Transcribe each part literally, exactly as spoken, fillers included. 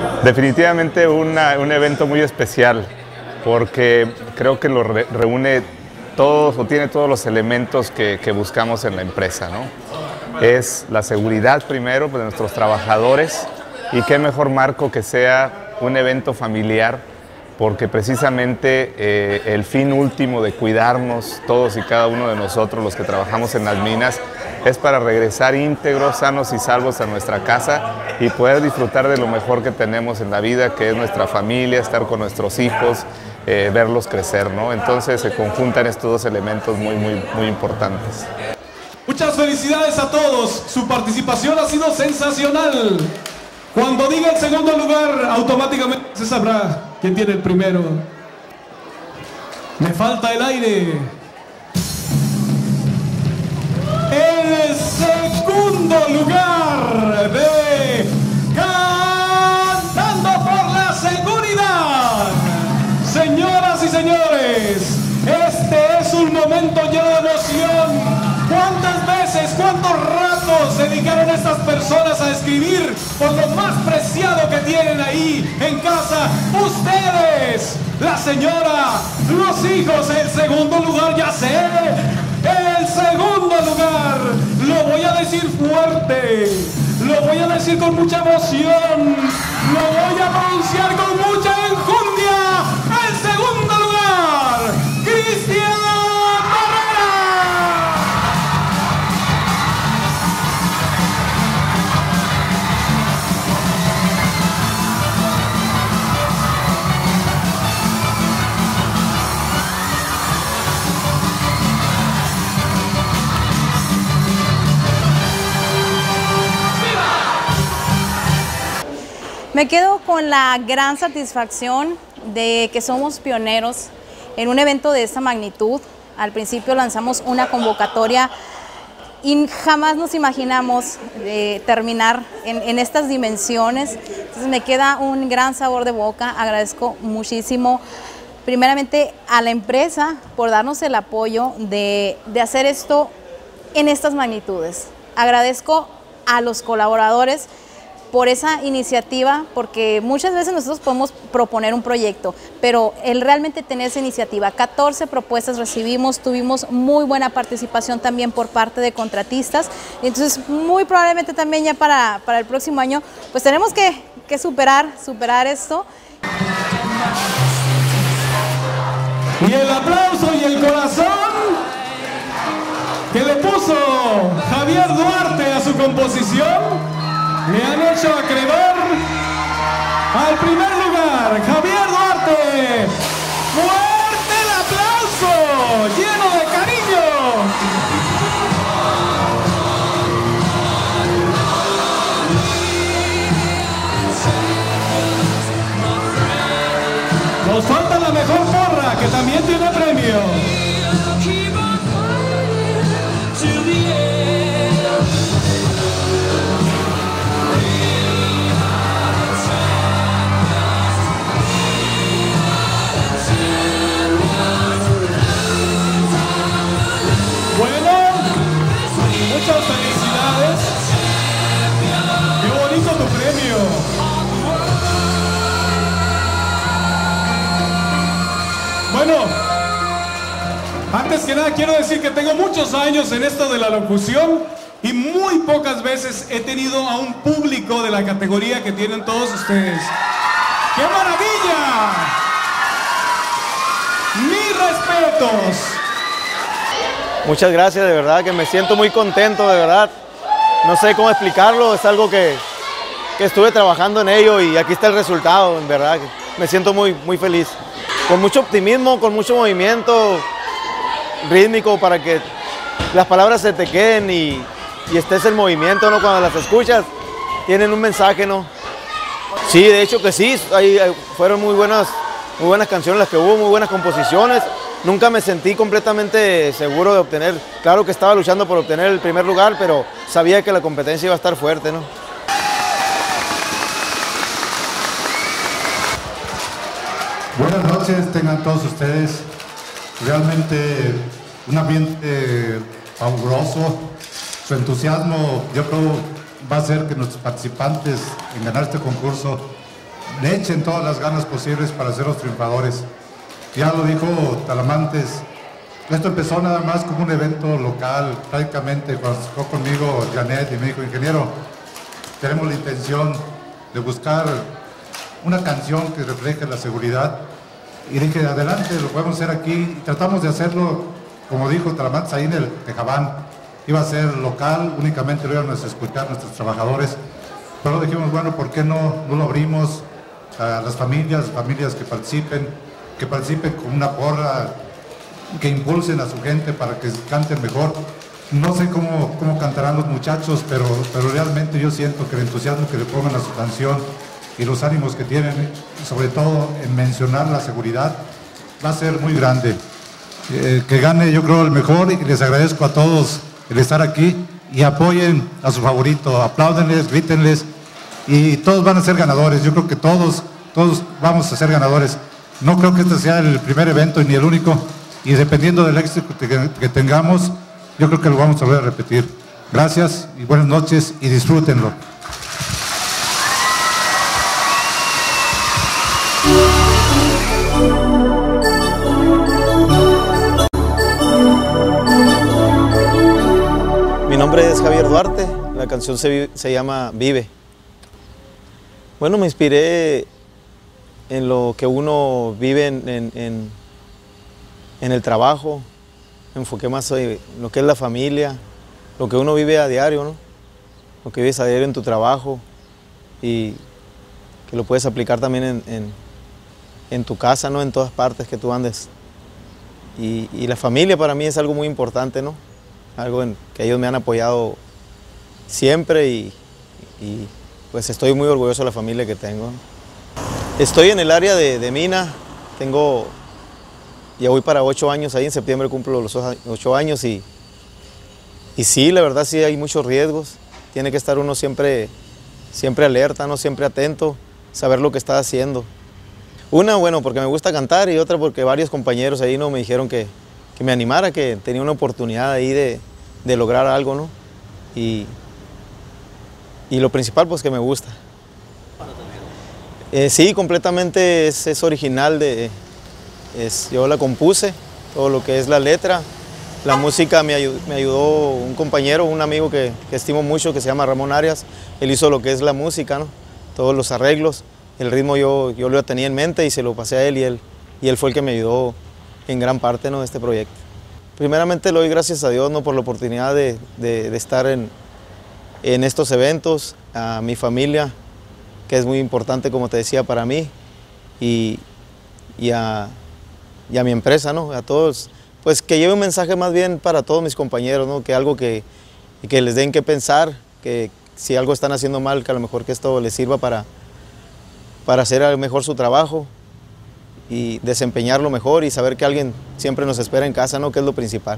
Definitivamente una, un evento muy especial, porque creo que lo re, reúne todos o tiene todos los elementos que, que buscamos en la empresa, ¿no? Es la seguridad primero pues, de nuestros trabajadores, y qué mejor marco que sea un evento familiar, porque precisamente eh, el fin último de cuidarnos todos y cada uno de nosotros, los que trabajamos en las minas, es para regresar íntegros, sanos y salvos a nuestra casa y poder disfrutar de lo mejor que tenemos en la vida, que es nuestra familia, estar con nuestros hijos, eh, verlos crecer, ¿no? Entonces se conjuntan estos dos elementos muy, muy, muy importantes. Muchas felicidades a todos, su participación ha sido sensacional. Cuando diga el segundo lugar, automáticamente se sabrá quién tiene el primero. Me falta el aire. El segundo lugar de Cantando por la Seguridad. Señoras y señores, este es un momento lleno de emoción. ¿Cuántas veces, cuántos ratos dedicaron estas personas a escribir por lo más preciado que tienen ahí en casa? Ustedes, la señora, los hijos, el segundo lugar, ya sé. El segundo lugar, lo voy a decir fuerte, lo voy a decir con mucha emoción, lo voy a pronunciar con mucha enjundia. El segundo lugar, Cristian Barrera. Me quedo con la gran satisfacción de que somos pioneros en un evento de esta magnitud. Al principio lanzamos una convocatoria y jamás nos imaginamos eh, terminar en, en estas dimensiones. Entonces me queda un gran sabor de boca. Agradezco muchísimo primeramente a la empresa por darnos el apoyo de, de hacer esto en estas magnitudes. Agradezco a los colaboradores por esa iniciativa, porque muchas veces nosotros podemos proponer un proyecto, pero el realmente tener esa iniciativa, catorce propuestas recibimos, tuvimos muy buena participación también por parte de contratistas, entonces muy probablemente también ya para, para el próximo año, pues tenemos que, que superar, superar esto. Y el aplauso y el corazón que le puso Javier Duarte a su composición, le han hecho acreedor al primer lugar. Javier Duarte, fuerte el aplauso, lleno de cariño. Nos falta la mejor porra, que también tiene premio. Muchas felicidades. Qué bonito tu premio. Bueno, antes que nada quiero decir que tengo muchos años en esto de la locución y muy pocas veces he tenido a un público de la categoría que tienen todos ustedes. ¡Qué maravilla! Mis respetos. Muchas gracias, de verdad que me siento muy contento, de verdad. No sé cómo explicarlo, es algo que, que estuve trabajando en ello y aquí está el resultado, en verdad. Me siento muy, muy feliz. Con mucho optimismo, con mucho movimiento rítmico para que las palabras se te queden y, y estés en movimiento, ¿no? Cuando las escuchas, tienen un mensaje, ¿no? Sí, de hecho que sí, ahí, ahí fueron muy buenas, muy buenas canciones las que hubo, muy buenas composiciones. Nunca me sentí completamente seguro de obtener, claro que estaba luchando por obtener el primer lugar, pero sabía que la competencia iba a estar fuerte, ¿no? Buenas noches, tengan todos ustedes. Realmente un ambiente fabuloso. Su entusiasmo, yo creo, va a hacer que nuestros participantes en ganar este concurso le echen todas las ganas posibles para ser los triunfadores. Ya lo dijo Talamantes, esto empezó nada más como un evento local, prácticamente cuando estuvo conmigo Janet y me dijo, ingeniero, tenemos la intención de buscar una canción que refleje la seguridad. Y dije, adelante, lo podemos hacer aquí. Y tratamos de hacerlo, como dijo Talamantes, ahí en el Tejabán. Iba a ser local, únicamente lo iban a escuchar nuestros trabajadores. Pero dijimos, bueno, ¿por qué no, no lo abrimos a las familias, familias que participen, que participen con una porra, que impulsen a su gente para que canten mejor? No sé cómo, cómo cantarán los muchachos, pero, pero realmente yo siento que el entusiasmo que le pongan a su canción y los ánimos que tienen, sobre todo en mencionar la seguridad, va a ser muy grande. Eh, que gane, yo creo, el mejor, y les agradezco a todos el estar aquí y apoyen a su favorito, apláudenles, grítenles, y todos van a ser ganadores. Yo creo que todos, todos vamos a ser ganadores. No creo que este sea el primer evento ni el único, y dependiendo del éxito que, que tengamos, yo creo que lo vamos a volver a repetir. Gracias y buenas noches y disfrútenlo. Mi nombre es Javier Duarte, la canción se, se llama Vive. Bueno, me inspiré en lo que uno vive en, en, en, en el trabajo, me enfoqué más en lo que es la familia, lo que uno vive a diario, ¿no? Lo que vives a diario en tu trabajo y que lo puedes aplicar también en, en, en tu casa, ¿no? En todas partes que tú andes. Y, y la familia para mí es algo muy importante, ¿no? Algo en que ellos me han apoyado siempre y, y pues estoy muy orgulloso de la familia que tengo. Estoy en el área de, de Mina, tengo, ya voy para ocho años ahí, en septiembre cumplo los ocho años y, y sí, la verdad sí hay muchos riesgos, tiene que estar uno siempre, siempre alerta, ¿no? Siempre atento, saber lo que está haciendo. Una, bueno, porque me gusta cantar y otra porque varios compañeros ahí no me dijeron que, que me animara, que tenía una oportunidad ahí de, de lograr algo, ¿no? Y, y lo principal, pues que me gusta. Eh, sí, completamente es, es original, de, es, yo la compuse, todo lo que es la letra. La música me ayudó, me ayudó un compañero, un amigo que, que estimo mucho, que se llama Ramón Arias. Él hizo lo que es la música, ¿no? Todos los arreglos. El ritmo yo, yo lo tenía en mente y se lo pasé a él y él, y él fue el que me ayudó en gran parte, ¿no? De este proyecto. Primeramente le doy gracias a Dios, ¿no? Por la oportunidad de, de, de estar en, en estos eventos, a mi familia, que es muy importante, como te decía, para mí, y, y, a, y a mi empresa, ¿no? A todos, pues que lleve un mensaje más bien para todos mis compañeros, ¿no? Que algo que, que les den que pensar, que si algo están haciendo mal, que a lo mejor que esto les sirva para, para hacer mejor su trabajo y desempeñarlo mejor y saber que alguien siempre nos espera en casa, ¿no? Que es lo principal.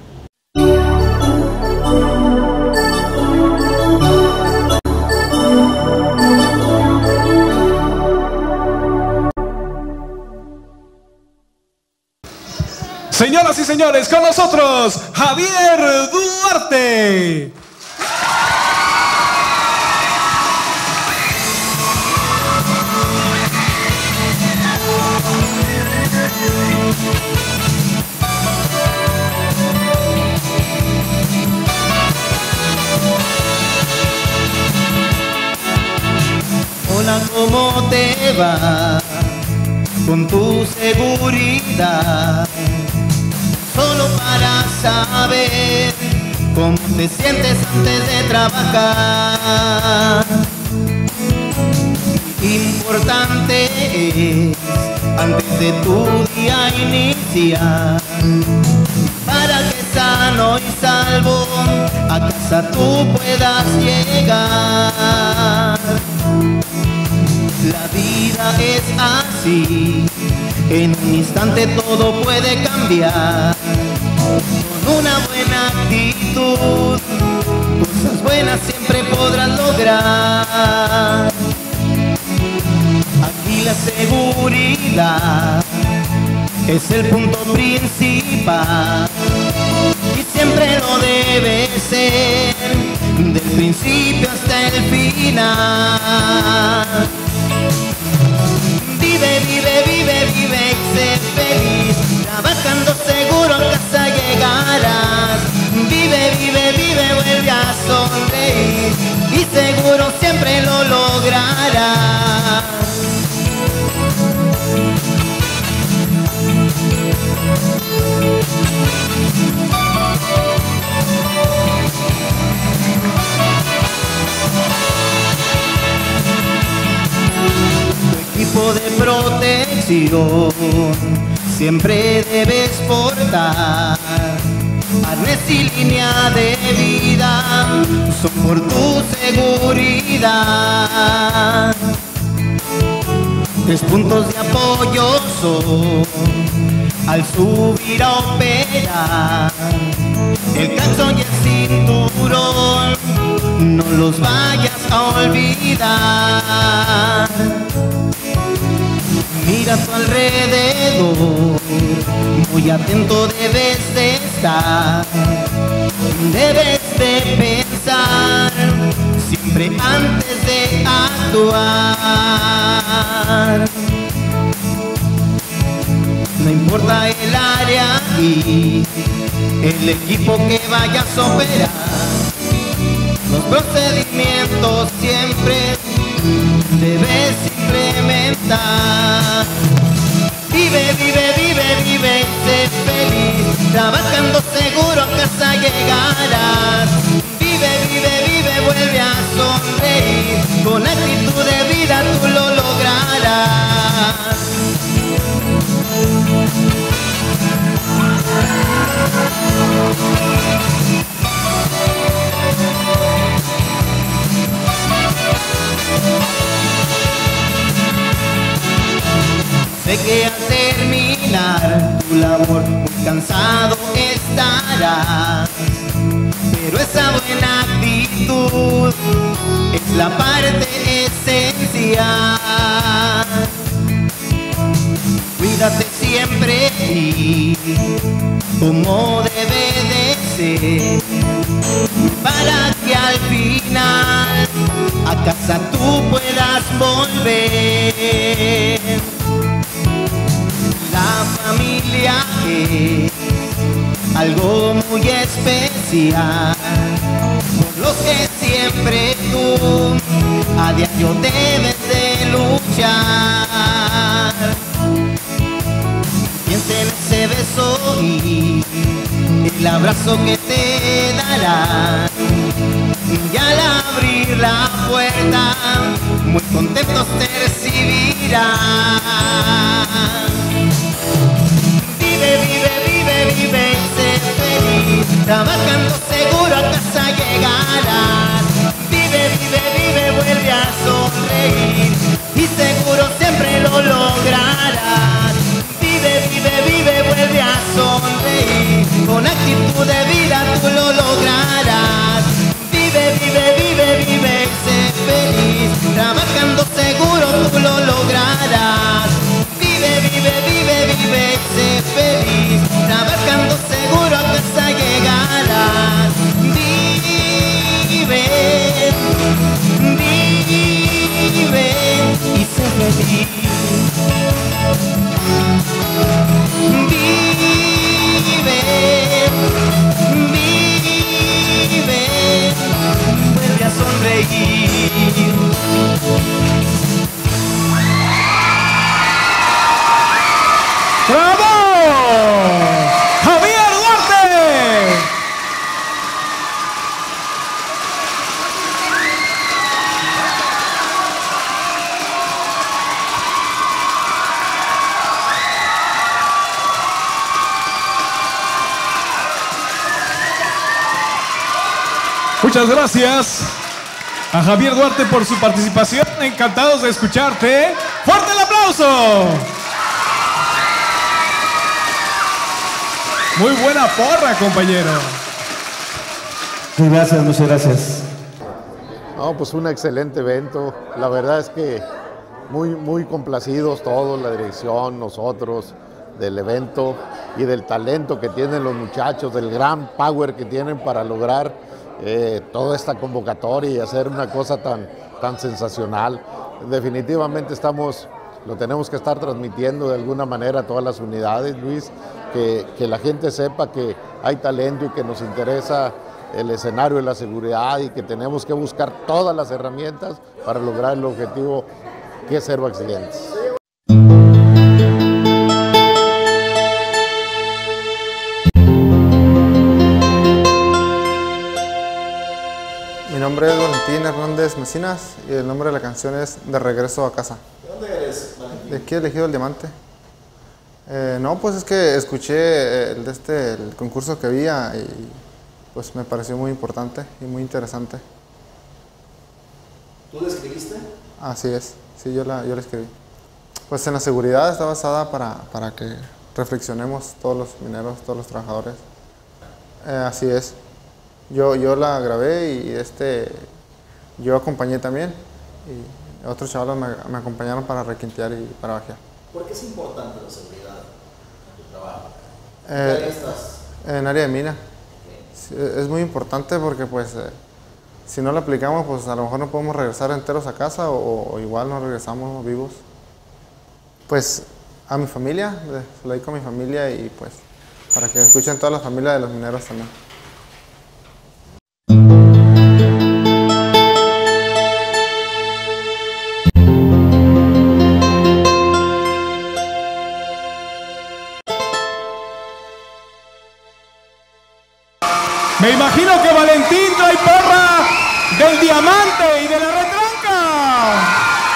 Señoras y señores, con nosotros, Javier Duarte. Hola, ¿cómo te va con tu seguridad? Solo para saber cómo te sientes antes de trabajar. Importante es, antes de tu día iniciar, para que sano y salvo a casa tú puedas llegar. La vida es así, en un instante todo puede cambiar. Con una buena actitud, cosas buenas siempre podrás lograr. Aquí la seguridad es el punto principal y siempre lo debe ser, del principio hasta el final. protección siempre debes portar. Arnés y línea de vida son por tu seguridad. Tres puntos de apoyo son al subir a operar. El calzón y el cinturón no los vayas a olvidar. Mira a tu alrededor, muy atento debes de estar. Debes de pensar siempre antes de actuar. No importa el área y el equipo que vayas a operar, los procedimientos siempre debes implementar. Vive, vive, vive, vive y sé feliz, trabajando seguro a casa llegarás. Vive, vive, vive, vuelve a sonreír, con actitud de vida tú lo lograrás. Sé que al terminar tu labor muy cansado estarás, pero esa buena actitud es la parte esencial. Cuídate siempre y como debe de ser, para que al final a casa tú puedas volver. La familia es algo muy especial, por lo que siempre tú a diario debes de luchar. Piensa en ese beso y el abrazo que te darán, y al abrir la puerta muy contentos te recibirán. Vive, vive, vive, vive y sé feliz, trabajando seguro a casa llegarás. Vive, vive, vive, vuelve a sonreír y seguro siempre lo lograrás. Vive, vive, vive, vuelve a sonreír, con actitud de vida tú lo lograrás. Vive, vive, vive, vive y sé feliz, trabajando seguro tú lo lograrás. Vive, vive, vive, vive y sé feliz, trabajando seguro a casa llegarás. Vive, vive y sé feliz. Vive, vive, vuelve a sonreír. ¡Bravo! ¡Javier Duarte! Muchas gracias a Javier Duarte por su participación. Encantados de escucharte. ¡Fuerte el aplauso! Muy buena porra, compañero. Muchas gracias, muchas gracias. No, pues un excelente evento. La verdad es que muy, muy complacidos todos, la dirección, nosotros, del evento y del talento que tienen los muchachos, del gran power que tienen para lograr eh, toda esta convocatoria y hacer una cosa tan, tan sensacional. Definitivamente estamos, lo tenemos que estar transmitiendo de alguna manera a todas las unidades, Luis, que, que la gente sepa que hay talento y que nos interesa el escenario de la seguridad y que tenemos que buscar todas las herramientas para lograr el objetivo que es cero accidentes. Mi nombre es Valentín Hernández Mecinas y el nombre de la canción es De Regreso a Casa. ¿De dónde eres? eres, Valentín? De aquí elegido el Diamante. Eh, no, pues es que escuché el, de este, el concurso que había y pues me pareció muy importante y muy interesante. ¿Tú la escribiste? Así es, sí, yo la, yo la escribí. Pues en la seguridad está basada para, para que reflexionemos todos los mineros, todos los trabajadores. Eh, así es. Yo, yo la grabé y este, yo acompañé también y otros chavalos me, me acompañaron para requintear y para bajear. ¿Por qué es importante la seguridad en tu trabajo? ¿En Eh, qué área estás? En área de mina. Sí, es muy importante porque pues eh, si no la aplicamos pues a lo mejor no podemos regresar enteros a casa o, o igual no regresamos vivos. Pues a mi familia, eh, se lo dedico a mi familia y pues para que escuchen toda la familia de los mineros también. Me imagino que Valentín trae porra del Diamante y de la Retranca.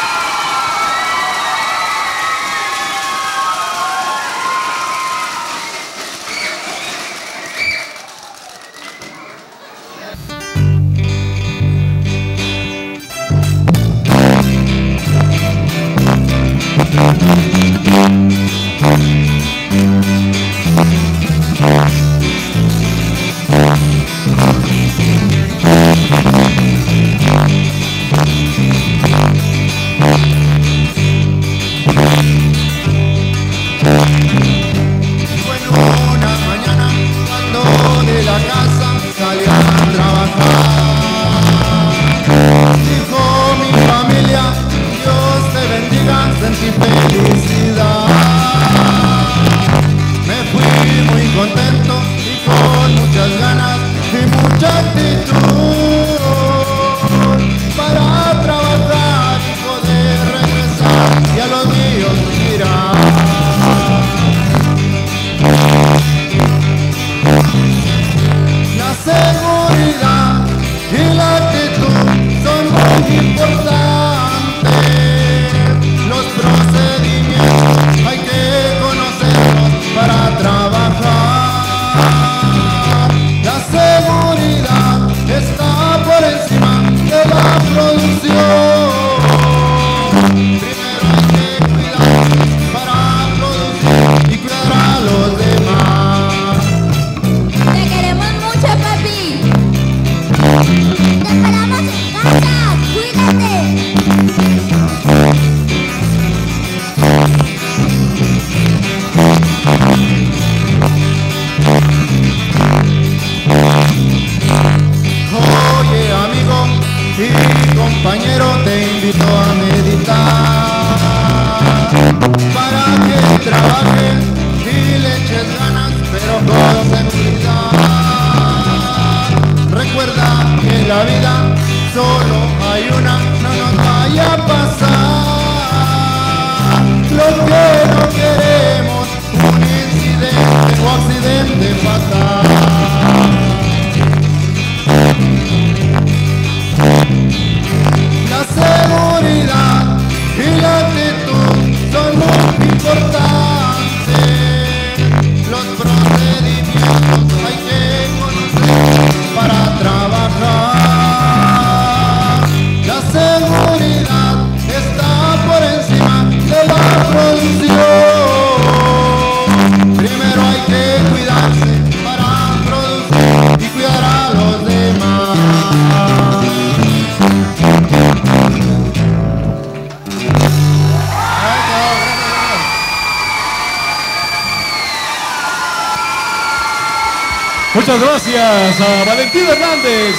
Muchas gracias a Valentín Hernández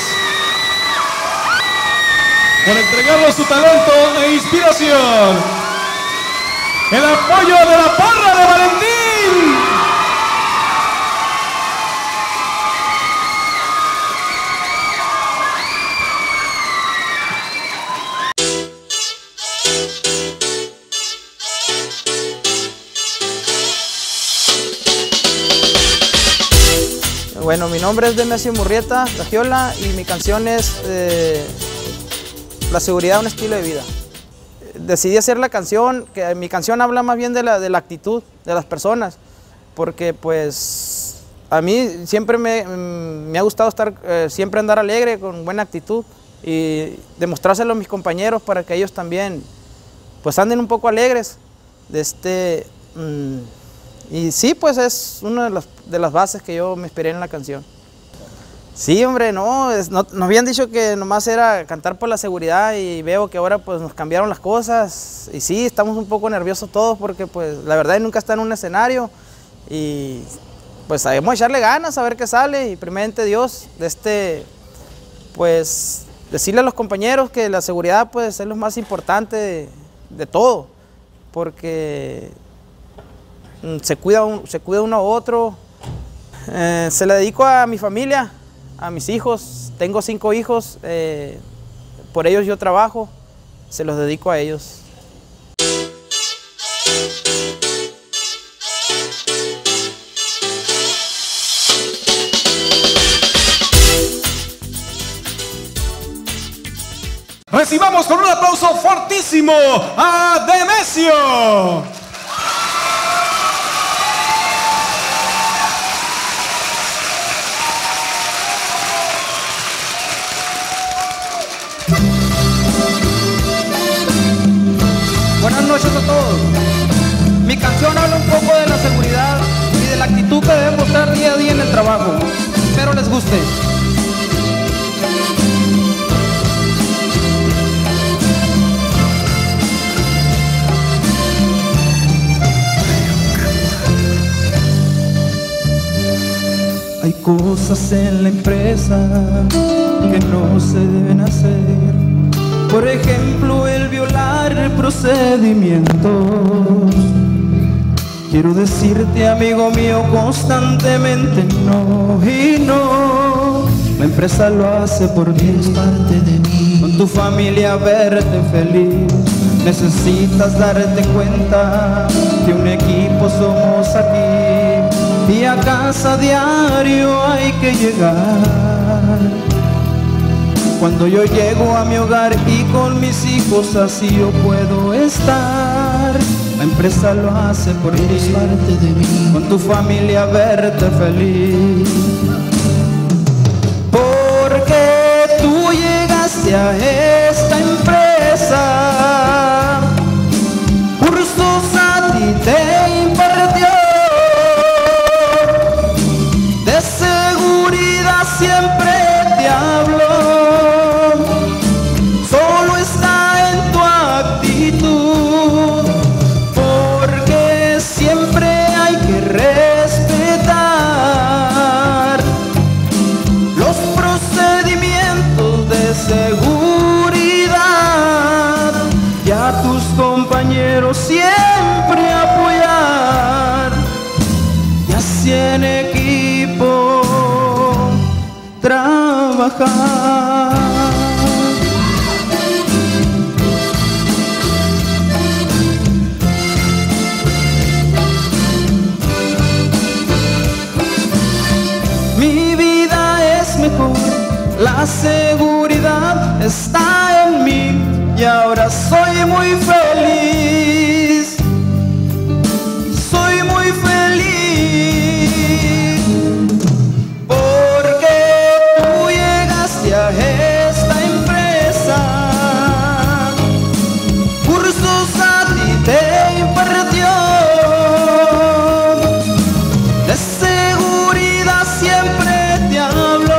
por entregarnos su talento e inspiración. El apoyo de la porra de Valentín. Bueno, mi nombre es Demetrio Murrieta Gagiola y mi canción es eh, La seguridad, un estilo de vida. decidí hacer la canción, que mi canción habla más bien de la, de la actitud de las personas, porque pues a mí siempre me, me ha gustado estar, eh, siempre andar alegre, con buena actitud, y demostrárselo a mis compañeros para que ellos también pues anden un poco alegres. De este, mmm, y sí, pues es una de las, de las bases que yo me inspiré en la canción. Sí, hombre, no, es, no, nos habían dicho que nomás era cantar por la seguridad y veo que ahora pues nos cambiaron las cosas y sí, estamos un poco nerviosos todos porque pues la verdad nunca está en un escenario y pues sabemos echarle ganas a ver qué sale y primeramente Dios, de este, pues decirle a los compañeros que la seguridad pues es lo más importante de, de todo, porque se cuida, un, se cuida uno a otro. Eh, se le dedico a mi familia, a mis hijos, tengo cinco hijos, eh, por ellos yo trabajo, se los dedico a ellos. Recibamos con un aplauso fortísimo a Demesio. Buenas noches a todos. Mi canción habla un poco de la seguridad y de la actitud que deben mostrar día a día en el trabajo. Espero les guste. Hay cosas en la empresa que no se deben hacer. Por ejemplo, el violar procedimientos. Quiero decirte, amigo mío, constantemente no y no. La empresa lo hace por ti, es parte de mí. Con tu familia verte feliz. Necesitas darte cuenta que un equipo somos aquí y a casa diario hay que llegar. Cuando yo llego a mi hogar y con mis hijos así yo puedo estar. La empresa lo hace por ti, es parte de mí. Con tu familia verte feliz. Porque tú llegaste a esta empresa, cursos a ti te impartió. De seguridad siempre te habló. Seguridad y a tus compañeros siempre apoyar y así en equipo trabajar. Mi vida es mejor, la seguridad está en mí y ahora soy muy feliz. Soy muy feliz porque tú llegaste a esta empresa. Cursos a ti te impartió. De seguridad siempre te habló.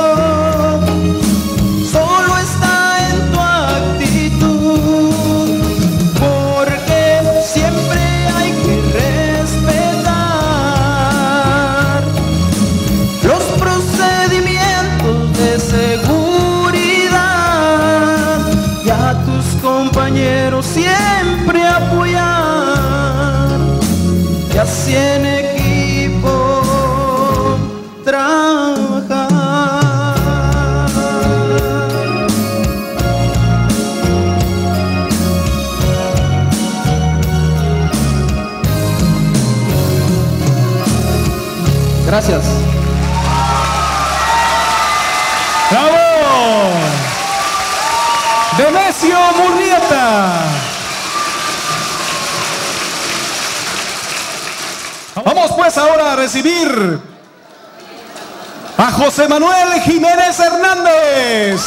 Compañeros siempre apoyar y así en equipo trabajar. Gracias. ¡Bravo! Demesio Murrieta. pues ahora a recibir a José Manuel Jiménez Hernández.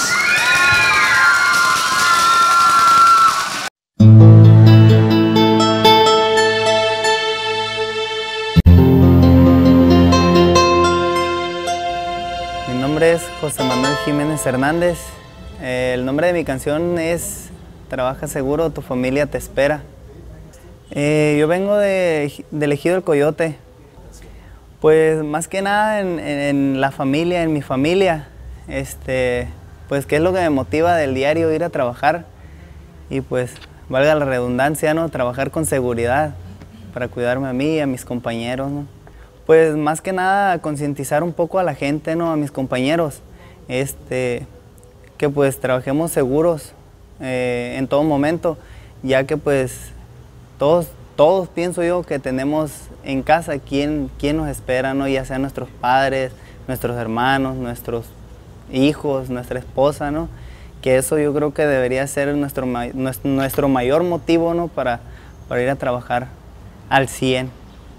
Mi nombre es José Manuel Jiménez Hernández. Eh, el nombre de mi canción es Trabaja seguro, tu familia te espera. Eh, yo vengo de, de Ejido El Coyote. Pues más que nada en, en, en la familia, en mi familia, este, pues qué es lo que me motiva del diario ir a trabajar y pues valga la redundancia, ¿no? Trabajar con seguridad para cuidarme a mí y a mis compañeros, ¿no? Pues más que nada concientizar un poco a la gente, ¿no? A mis compañeros, este, que pues trabajemos seguros eh, en todo momento, ya que pues todos Todos pienso yo que tenemos en casa quien, quien nos espera, ¿no? Ya sean nuestros padres, nuestros hermanos, nuestros hijos, nuestra esposa, ¿no? Que eso yo creo que debería ser nuestro, nuestro, nuestro mayor motivo, ¿no? Para, para ir a trabajar al cien.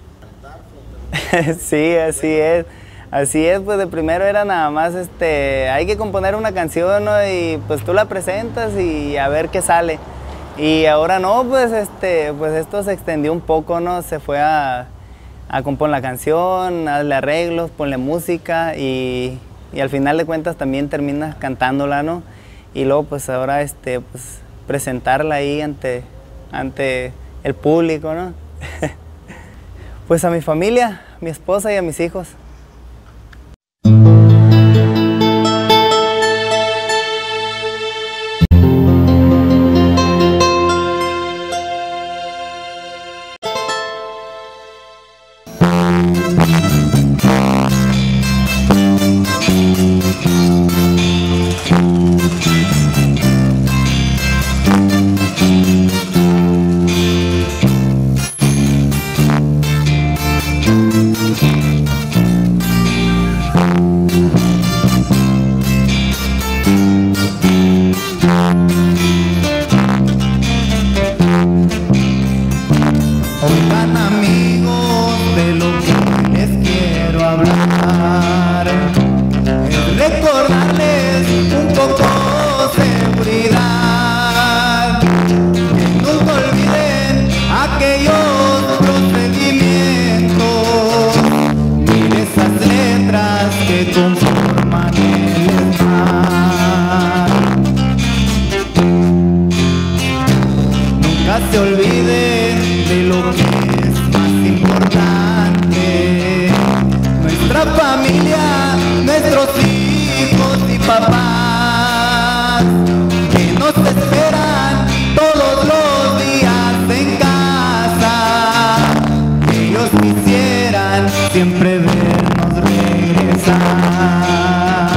Sí, así es. Así es, pues de primero era nada más, este, hay que componer una canción, ¿no? Y pues tú la presentas y a ver qué sale. Y ahora no, pues, este, pues esto se extendió un poco, ¿no? Se fue a, a componer la canción, darle arreglos, ponle música y, y al final de cuentas también terminas cantándola, ¿no? Y luego pues ahora este, pues, presentarla ahí ante, ante el público, ¿no? Pues a mi familia, mi esposa y a mis hijos. Oigan amigos, de lo que les quiero hablar es recordarles un poco seguridad, que nunca olviden aquellos procedimientos, mire esas letras que conforman el mar. Nunca se olviden de lo que es más importante, nuestra familia, nuestros hijos y papás, que nos esperan todos los días en casa. Ellos quisieran siempre vernos regresar.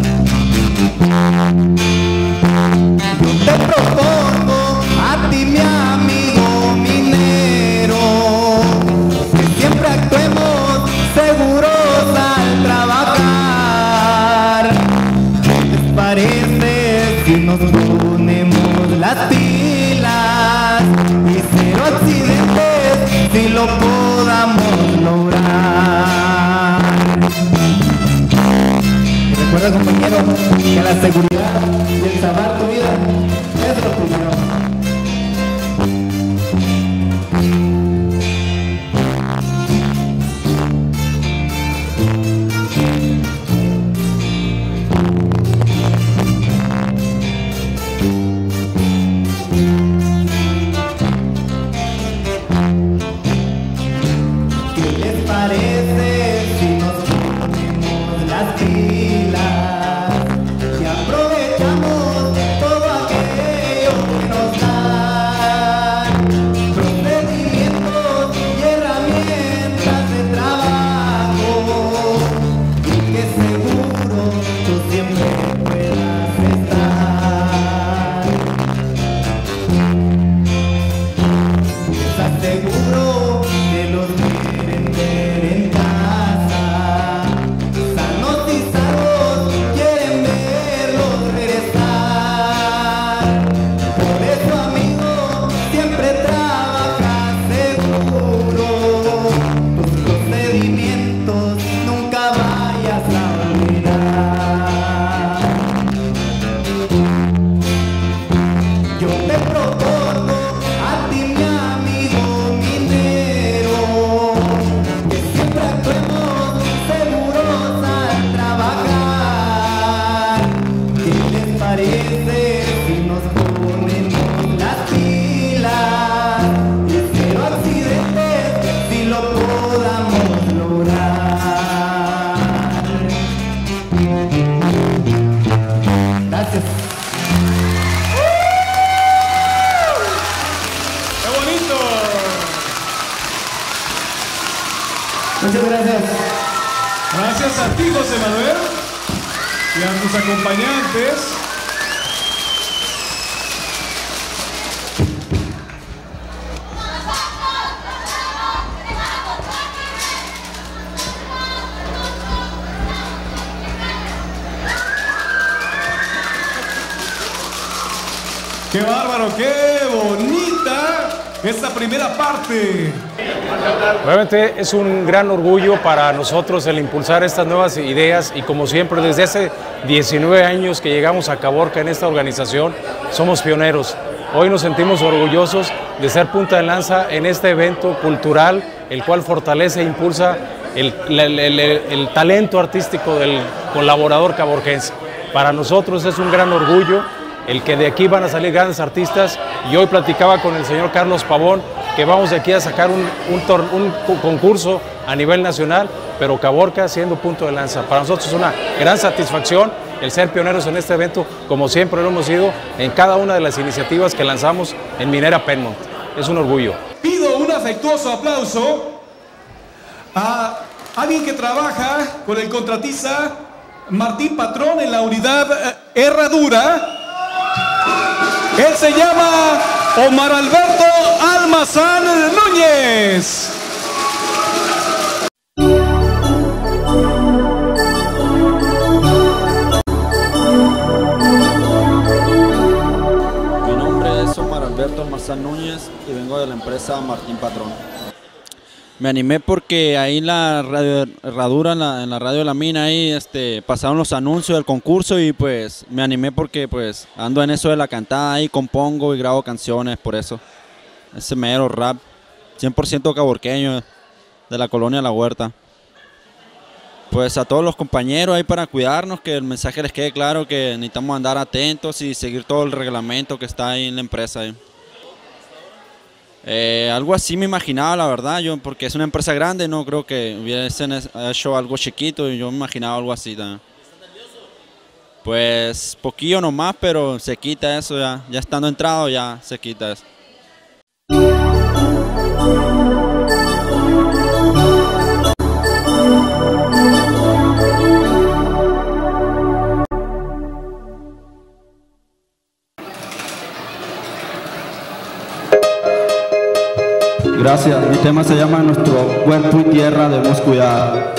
Yo te propongo a ti, mi amigo minero, que siempre actuemos seguros al trabajar. ¿Qué les parece si nos ponemos las pilas y cero accidentes si lo podamos lograr? Recuerda, compañero, que la seguridad y el salvar tu vida es lo primero. ¿Qué les parece si nos ponemos las pilas y aprovechamos Víctor. Muchas gracias. Gracias a ti, José Manuel, y a tus acompañantes. ¡Qué bárbaro! ¡Qué bonita esta primera parte! Realmente es un gran orgullo para nosotros el impulsar estas nuevas ideas y como siempre desde hace diecinueve años que llegamos a Caborca en esta organización somos pioneros. Hoy nos sentimos orgullosos de ser punta de lanza en este evento cultural el cual fortalece e impulsa el, el, el, el talento artístico del colaborador caborquense. Para nosotros es un gran orgullo el que de aquí van a salir grandes artistas y hoy platicaba con el señor Carlos Pavón que vamos de aquí a sacar un, un, tor, un concurso a nivel nacional, pero Caborca siendo punto de lanza. Para nosotros es una gran satisfacción el ser pioneros en este evento, como siempre lo hemos sido en cada una de las iniciativas que lanzamos en Minera Penmont. Es un orgullo. Pido un afectuoso aplauso a alguien que trabaja con el contratista Martín Patrón en la unidad Herradura. Él se llama Omar Alberto Almazán Núñez. Mi nombre es Omar Alberto Almazán Núñez y vengo de la empresa Martín Patrón. Me animé porque ahí en la radio Herradura, en la, en la radio de la mina, ahí este, pasaron los anuncios del concurso y pues me animé porque pues ando en eso de la cantada ahí, compongo y grabo canciones, por eso. Ese mero rap, cien por ciento caborqueño, de la colonia La Huerta. Pues a todos los compañeros ahí para cuidarnos, que el mensaje les quede claro, que necesitamos andar atentos y seguir todo el reglamento que está ahí en la empresa. Ahí. Eh, algo así me imaginaba, la verdad, yo porque es una empresa grande, no creo que hubiesen hecho algo chiquito y yo me imaginaba algo así también. Pues poquillo nomás, pero se quita eso ya, ya estando entrado ya se quita eso. Gracias, mi tema se llama Nuestro cuerpo y tierra debemos cuidar.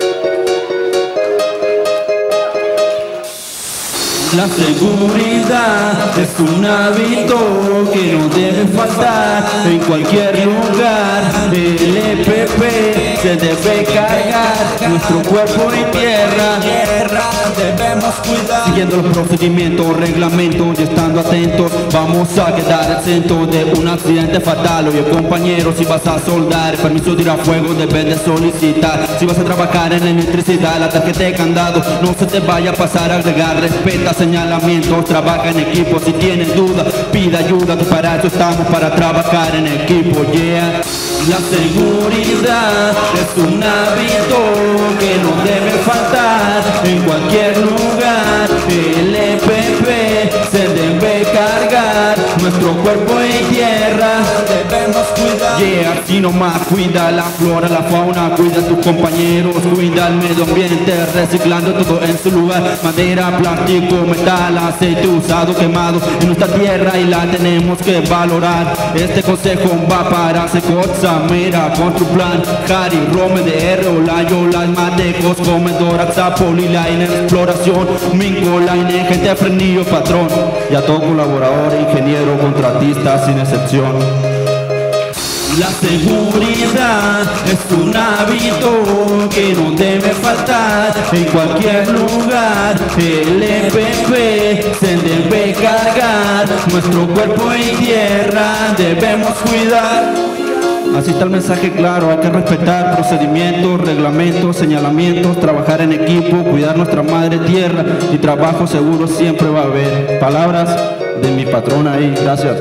La seguridad es un hábito que no debe faltar en cualquier lugar. El E P P se debe cargar, nuestro cuerpo y tierra debemos cuidar. Siguiendo los procedimientos, reglamentos y estando atentos, vamos a quedar exentos de un accidente fatal. Oye compañero, si vas a soldar, el permiso de ir a fuego debes de solicitar. Si vas a trabajar en la electricidad, la tarjeta de candado no se te vaya a pasar a agregar. Respeta señalamientos, trabaja en equipo. Si tienes duda, pida ayuda, que para eso estamos, para trabajar en equipo, yeah. La seguridad es un hábito que no debe faltar en cualquier lugar. El E P P se debe cargar, nuestro cuerpo y tierra debemos cuidar. Yeah, así nomás, cuida la flora, la fauna, cuida a tus compañeros, cuida el medio ambiente, reciclando todo en su lugar. Madera, plástico, metal, aceite usado, quemado en nuestra tierra y la tenemos que valorar. Este consejo va para Secoza, mira, con tu plan, Cari, Rome de R, Olayo, las Matecos, Comedora, Zapoli, la en exploración, Mingo, la en gente frenillo, patrón, y a todo colaborador, ingeniero, contratista, sin excepción. La seguridad es un hábito que no debe faltar en cualquier lugar. El E P P se debe cargar, nuestro cuerpo y tierra debemos cuidar. Así está el mensaje claro, hay que respetar procedimientos, reglamentos, señalamientos, trabajar en equipo, cuidar nuestra madre tierra y trabajo seguro siempre va a haber. Palabras de mi patrona ahí, gracias.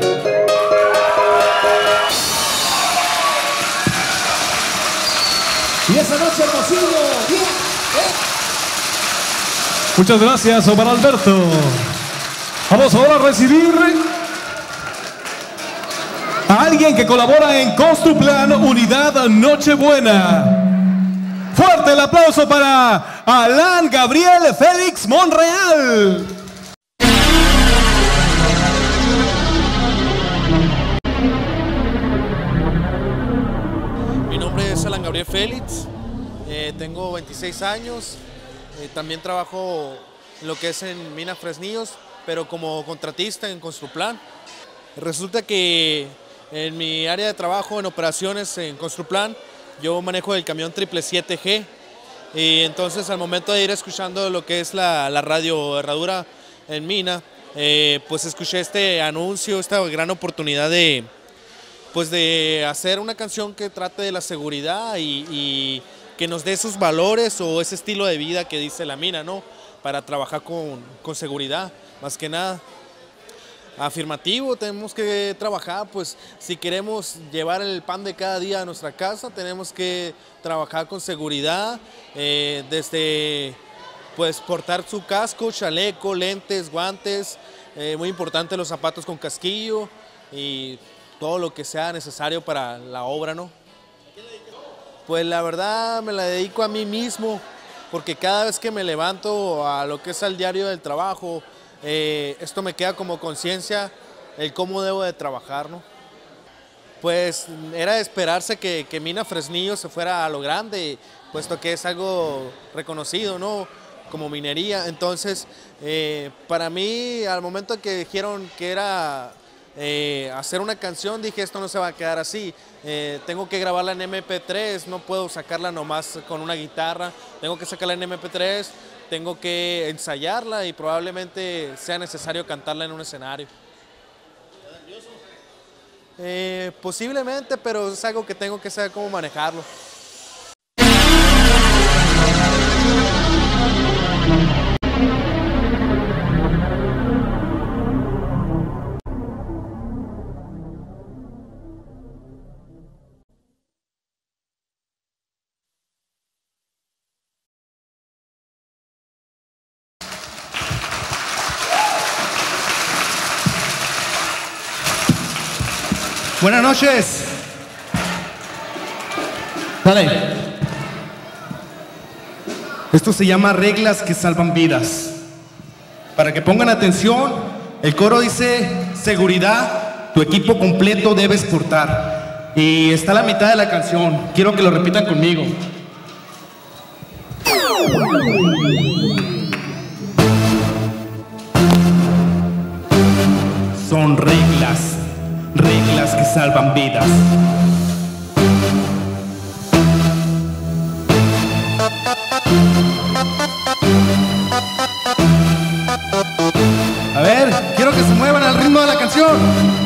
Y esa noche Hermosillo, bien, eh. Muchas gracias, Omar Alberto. Vamos ahora a recibir a alguien que colabora en Construplan Unidad Nochebuena. Fuerte el aplauso para Alan Gabriel Félix Monreal. Mi nombre es Alan Gabriel Félix, eh, tengo veintiséis años, eh, también trabajo en lo que es en Mina Fresnillos, pero como contratista en Construplan. Resulta que en mi área de trabajo en operaciones en Construplan, yo manejo el camión triple siete G, y entonces al momento de ir escuchando lo que es la, la radio Herradura en Mina, eh, pues escuché este anuncio, esta gran oportunidad de, pues de hacer una canción que trate de la seguridad y, y que nos dé esos valores o ese estilo de vida que dice la Mina, ¿no? Para trabajar con, con seguridad, más que nada. Afirmativo, tenemos que trabajar, pues si queremos llevar el pan de cada día a nuestra casa, tenemos que trabajar con seguridad, eh, desde pues portar su casco, chaleco, lentes, guantes, eh, muy importante los zapatos con casquillo y todo lo que sea necesario para la obra, ¿no? Pues la verdad me la dedico a mí mismo, porque cada vez que me levanto a lo que es al diario del trabajo, Eh, esto me queda como conciencia el cómo debo de trabajar, ¿no? Pues era de esperarse que, que Mina Fresnillo se fuera a lo grande, puesto que es algo reconocido, ¿no? Como minería. Entonces, eh, para mí, al momento que dijeron que era eh, hacer una canción, dije, esto no se va a quedar así. Eh, tengo que grabarla en eme pe tres, no puedo sacarla nomás con una guitarra, tengo que sacarla en eme pe tres, tengo que ensayarla y probablemente sea necesario cantarla en un escenario. Eh, posiblemente, pero es algo que tengo que saber cómo manejarlo. Buenas noches. Dale. Esto se llama Reglas que Salvan Vidas. Para que pongan atención, el coro dice: seguridad, tu equipo completo debes portar. Y está a la mitad de la canción. Quiero que lo repitan conmigo. Son reglas. Reglas que salvan vidas. A ver, quiero que se muevan al ritmo de la canción.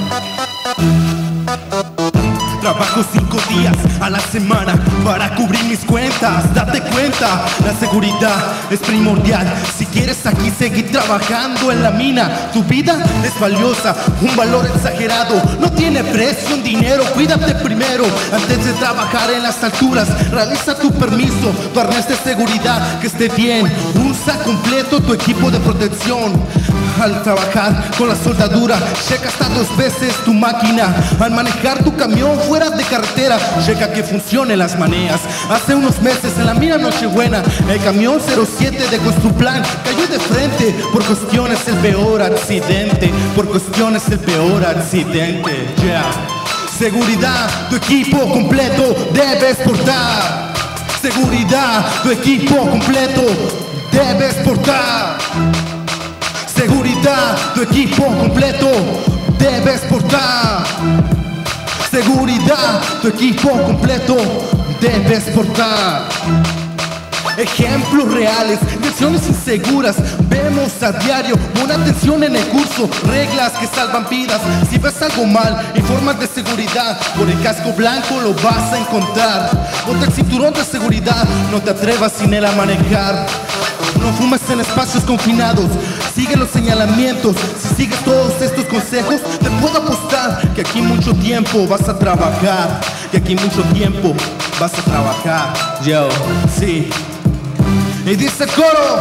Trabajo cinco días a la semana para cubrir mis cuentas. Date cuenta, la seguridad es primordial. Si quieres aquí seguir trabajando en la mina, tu vida es valiosa, un valor exagerado. No tiene precio en dinero, cuídate primero. Antes de trabajar en las alturas, realiza tu permiso, tu arnés de seguridad que esté bien. Usa completo tu equipo de protección. Al trabajar con la soldadura, checa hasta dos veces tu máquina. Al manejar tu camión fuera de carretera, checa que funcionen las maneas. Hace unos meses en la mina Nochebuena, el camión cero siete de Construplan cayó de frente. Por cuestiones el peor accidente, por cuestiones el peor accidente. Yeah. Seguridad, tu equipo completo debes portar. Seguridad, tu equipo completo debes portar. Seguridad, tu equipo completo debes portar. Seguridad, tu equipo completo debes portar. Ejemplos reales, lesiones inseguras, vemos a diario. Pon atención en el curso, reglas que salvan vidas. Si ves algo mal, informas de seguridad. Por el casco blanco lo vas a encontrar. Ponte el cinturón de seguridad, no te atrevas sin él a manejar. No fumes en espacios confinados, sigue los señalamientos. Si sigues todos estos consejos, te puedo apostar que aquí mucho tiempo vas a trabajar. Que aquí mucho tiempo vas a trabajar. Yo, sí. Y dice el coro: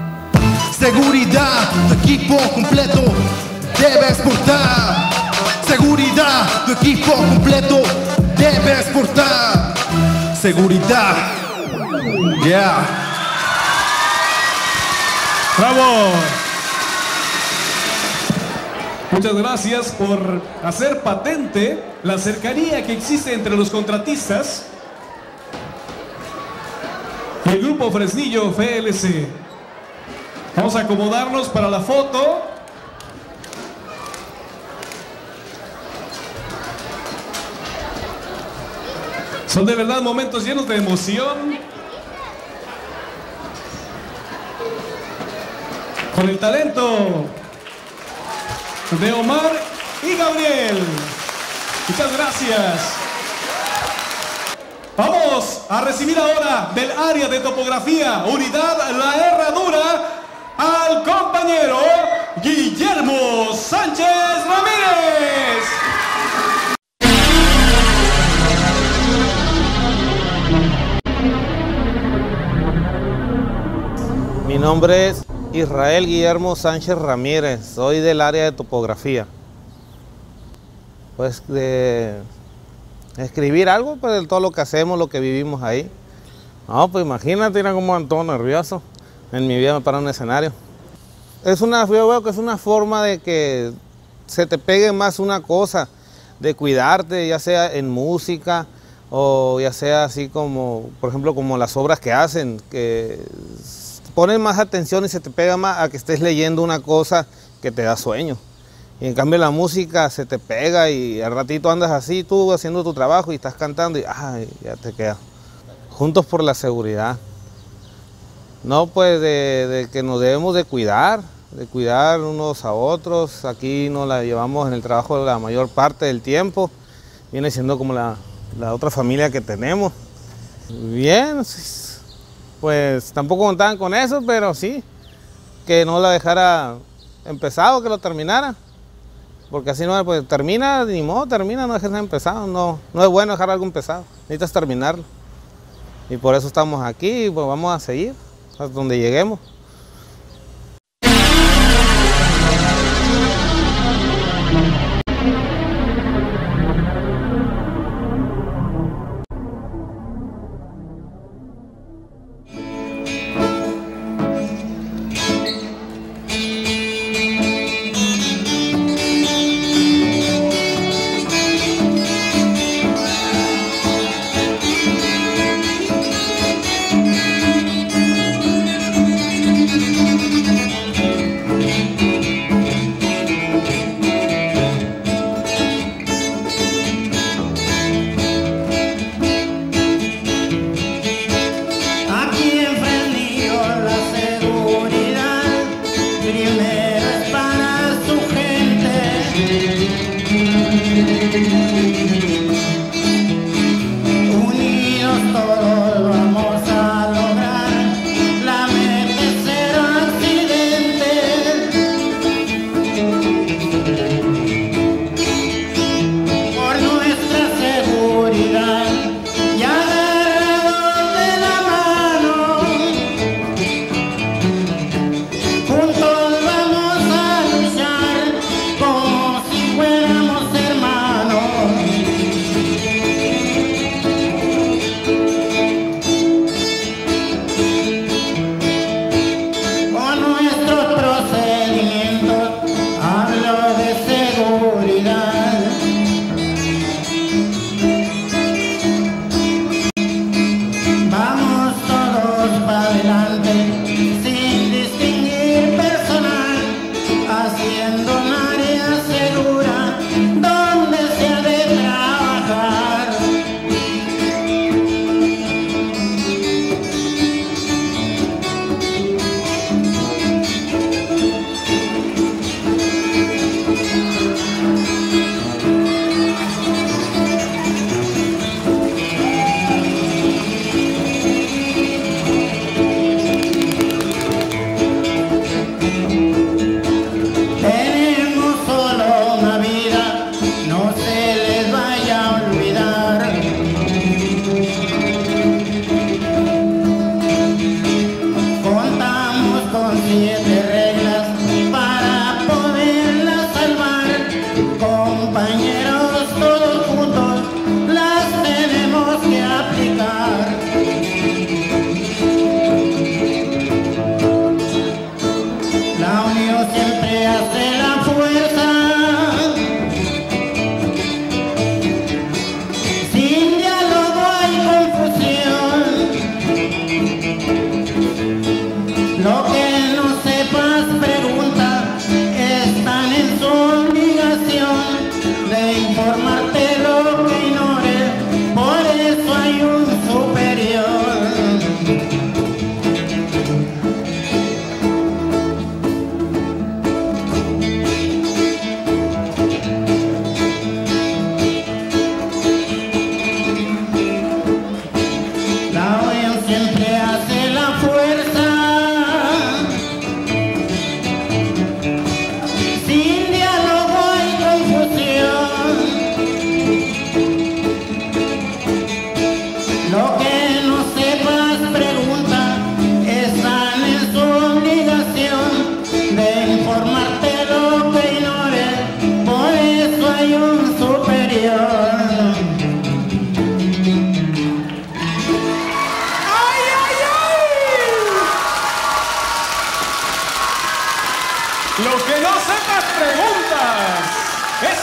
seguridad, tu equipo completo debes portar. seguridad, tu equipo completo debes portar. Seguridad. Yeah. ¡Bravo! Muchas gracias por hacer patente la cercanía que existe entre los contratistas y el Grupo Fresnillo F L C. Vamos a acomodarnos para la foto. Son de verdad momentos llenos de emoción. Con el talento de Omar y Gabriel. Muchas gracias. Vamos a recibir ahora del área de topografía, unidad La Herradura, al compañero Guillermo Sánchez Ramírez. Mi nombre es Israel Guillermo Sánchez Ramírez, soy del área de topografía. Pues de escribir algo, pues de todo lo que hacemos, lo que vivimos ahí. No, pues imagínate, era como ando todo nervioso. En mi vida me paro en un escenario. Es una, yo veo que es una forma de que se te pegue más una cosa, de cuidarte, ya sea en música o ya sea así como, por ejemplo, como las obras que hacen, que ponen más atención y se te pega más a que estés leyendo una cosa que te da sueño. Y en cambio la música se te pega y al ratito andas así, tú haciendo tu trabajo y estás cantando y ay, ya te queda. Juntos por la seguridad. No, pues de, de que nos debemos de cuidar, de cuidar unos a otros. Aquí nos la llevamos en el trabajo la mayor parte del tiempo. Viene siendo como la, la otra familia que tenemos. Bien, pues tampoco contaban con eso, pero sí, que no la dejara empezado, que lo terminara. Porque así no, pues termina, ni modo, termina, no dejes nada empezado. No, no es bueno dejar algo empezado, necesitas terminarlo. Y por eso estamos aquí, pues vamos a seguir hasta donde lleguemos.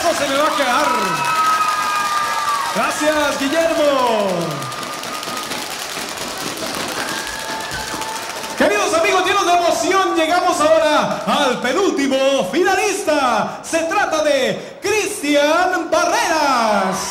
¿Cómo se me va a quedar? Gracias, Guillermo. Queridos amigos, llenos de emoción, llegamos ahora al penúltimo finalista. Se trata de Cristian Barreras.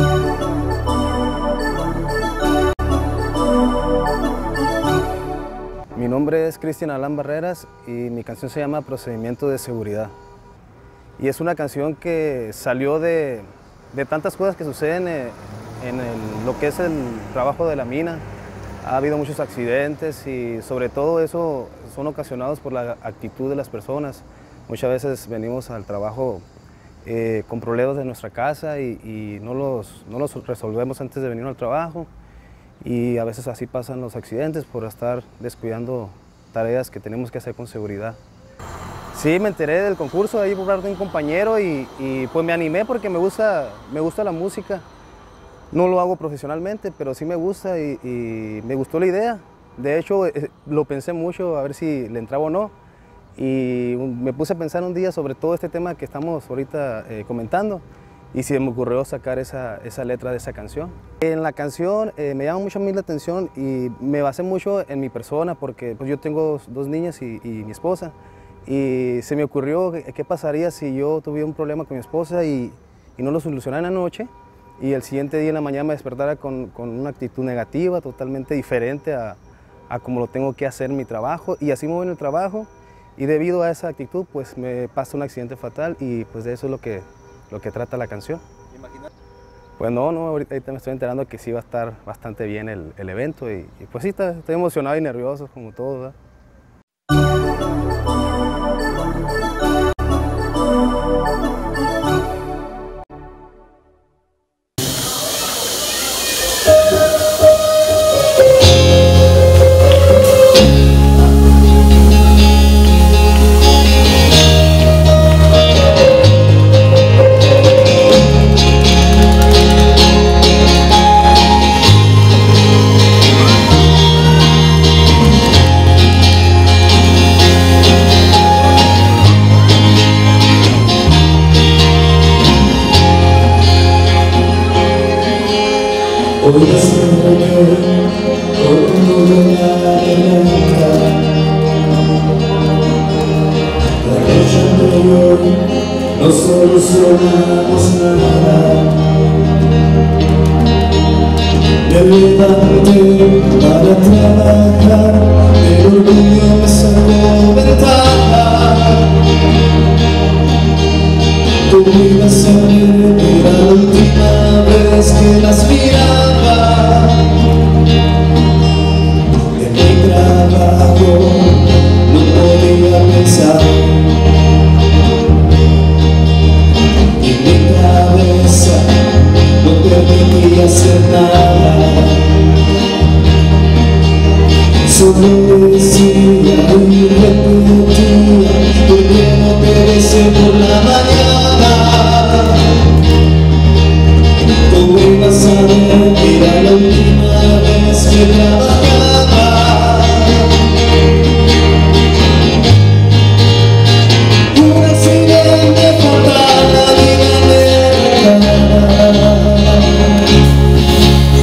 Mi nombre es Cristian Alan Barreras y mi canción se llama Procedimiento de Seguridad. Y es una canción que salió de, de tantas cosas que suceden en, en el, lo que es el trabajo de la mina. Ha habido muchos accidentes y sobre todo eso son ocasionados por la actitud de las personas. Muchas veces venimos al trabajo eh, con problemas de nuestra casa y, y no, los, no los resolvemos antes de venir al trabajo. Y a veces así pasan los accidentes por estar descuidando tareas que tenemos que hacer con seguridad. Sí, me enteré del concurso ahí por parte de un compañero y, y pues me animé porque me gusta, me gusta la música. No lo hago profesionalmente, pero sí me gusta y, y me gustó la idea. De hecho, eh, lo pensé mucho a ver si le entraba o no. Y me puse a pensar un día sobre todo este tema que estamos ahorita eh, comentando. Y se me ocurrió sacar esa, esa letra de esa canción. En la canción eh, me llama mucho a mí la atención y me basé mucho en mi persona porque pues, yo tengo dos niñas y, y mi esposa. Y se me ocurrió qué pasaría si yo tuviera un problema con mi esposa y, y no lo solucionara en la noche y el siguiente día en la mañana me despertara con, con una actitud negativa, totalmente diferente a, a como lo tengo que hacer en mi trabajo. Y así me voy en el trabajo y debido a esa actitud pues me pasa un accidente fatal y pues de eso es lo que, lo que trata la canción. Pues no, no, ahorita me estoy enterando que sí va a estar bastante bien el, el evento y, y pues sí, está, estoy emocionado y nervioso como todo, ¿verdad? Hoy descubro que todo llega de nunca. La noche anterior no solucionamos nada. Me levanté para trabajar, el orgullo me sacó ventaja. Tú ibas a ver, era la última vez que las miraba. En mi trabajo no podía pensar y mi cabeza no permitía hacer nada. Solo decía y repetía, ¿por qué no perece por la mañana? Tú ibas a ver, era la última vez que trabajaba. Un accidente fatal, la vida me regala.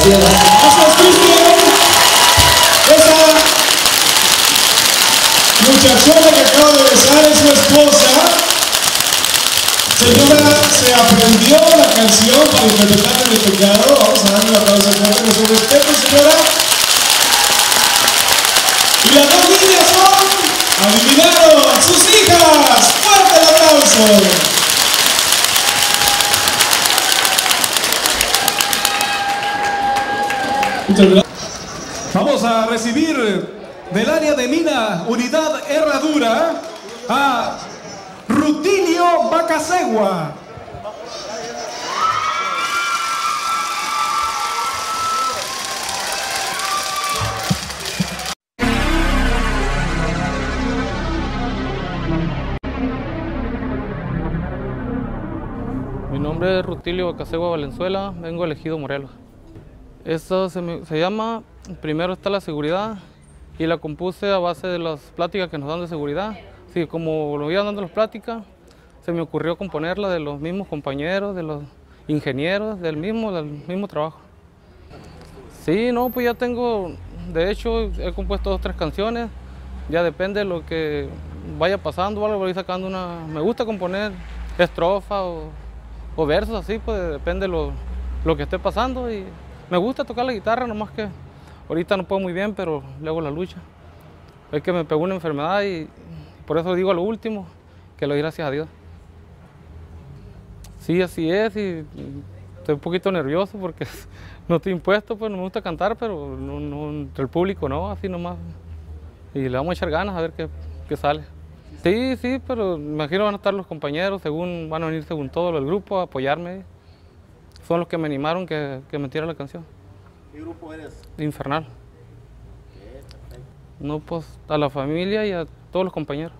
Gracias. Gracias, Cristian. Esa muchachona que acaba de besar es su esposa. Señora, se aprendió la canción para interpretar en el pecado. Vamos a darle un aplauso fuerte, nuestro respeto, señora. Y las dos niñas son, adivinaron, sus hijas. ¡Fuerte el aplauso! Muchas gracias. Vamos a recibir del área de Mina, Unidad Herradura, a Rutilio Bacasegua. Mi nombre es Rutilio Bacasegua Valenzuela, vengo elegido Morelos. Esto se, me, se llama, primero está la seguridad y la compuse a base de las pláticas que nos dan de seguridad. Sí, como lo iban dando las pláticas, se me ocurrió componerla de los mismos compañeros, de los ingenieros, del mismo, del mismo trabajo. Sí, no, pues ya tengo, de hecho he compuesto dos o tres canciones, ya depende de lo que vaya pasando o algo, voy sacando una, me gusta componer estrofa o, o versos así, pues depende de lo, lo que esté pasando y me gusta tocar la guitarra, nomás que ahorita no puedo muy bien, pero le hago la lucha. Es que me pegó una enfermedad y por eso digo a lo último, que lo doy gracias a Dios. Sí, así es, y estoy un poquito nervioso porque no estoy impuesto, pues no me gusta cantar, pero no, no, entre el público no, así nomás. Y le vamos a echar ganas a ver qué, qué sale. Sí, sí, pero me imagino van a estar los compañeros, según van a venir según todo el grupo a apoyarme. Son los que me animaron que, que metiera la canción. ¿Qué grupo eres? Infernal. No, pues a la familia y a todos los compañeros.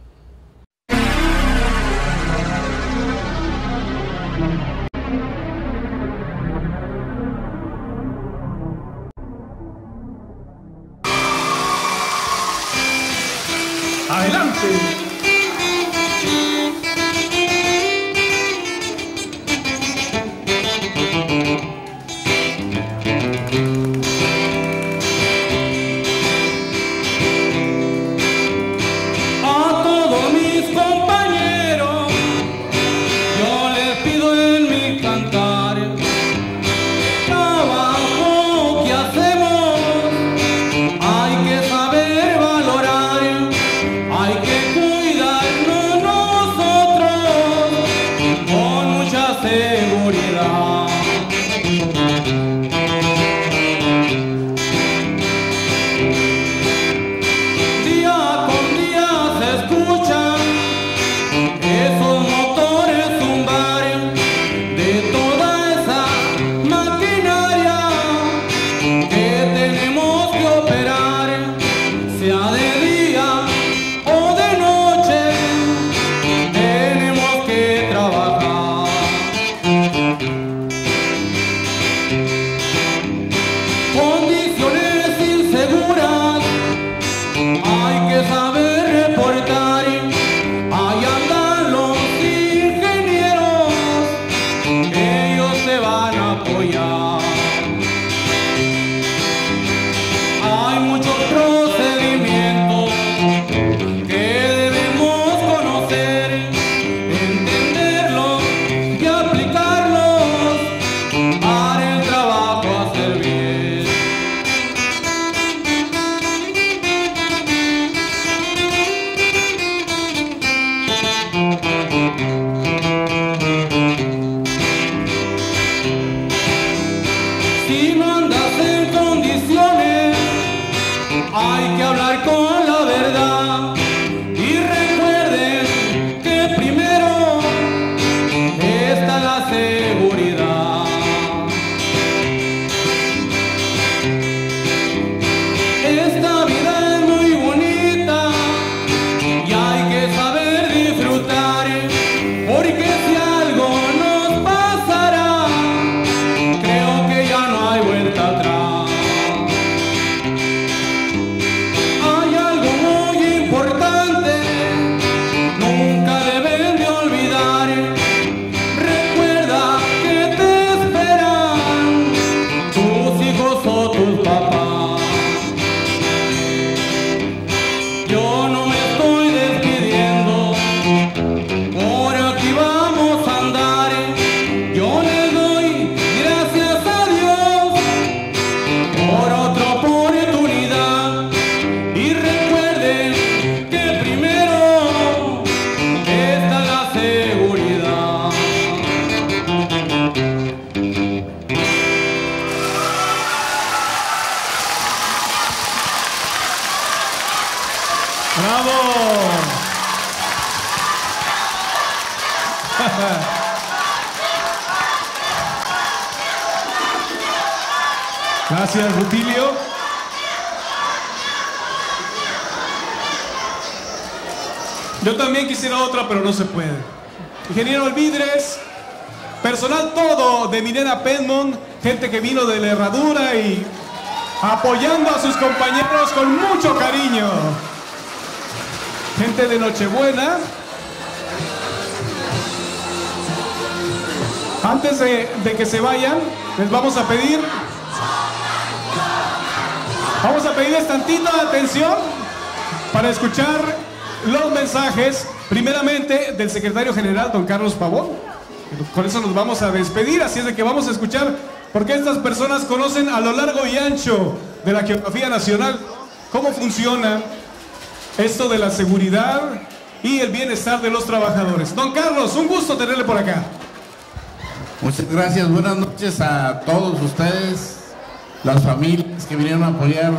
Adelante. Allá Gracias, Rutilio. Yo también quisiera otra, pero no se puede. Ingeniero Alvidres, personal todo de Minera Penmont, gente que vino de la herradura y apoyando a sus compañeros con mucho cariño. Gente de Nochebuena. Antes de, de que se vayan, les vamos a pedir, vamos a pedirles tantita atención para escuchar los mensajes, primeramente del secretario general, don Carlos Pavón. Con eso nos vamos a despedir, así es de que vamos a escuchar, porque estas personas conocen a lo largo y ancho de la geografía nacional cómo funciona esto de la seguridad y el bienestar de los trabajadores. Don Carlos, un gusto tenerle por acá. Muchas gracias, buenas noches a todos ustedes, las familias que vinieron a apoyar.